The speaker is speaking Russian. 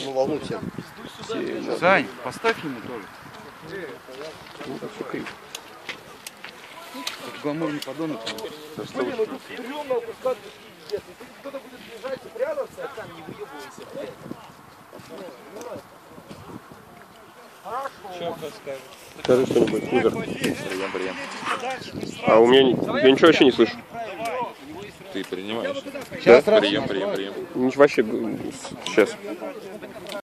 одну волну всем. Сань, поставь ему тоже. Ну, так все криво. Гламурный подонок. Блин, ну тут стрёмно опускаться. Кто-то будет бежать и прятаться, а там не выебывайся. Скажи что-нибудь, Игорь. Прием. А у меня я ничего вообще не слышу. Ты принимаешь? Да? Прием. Ничего вообще сейчас.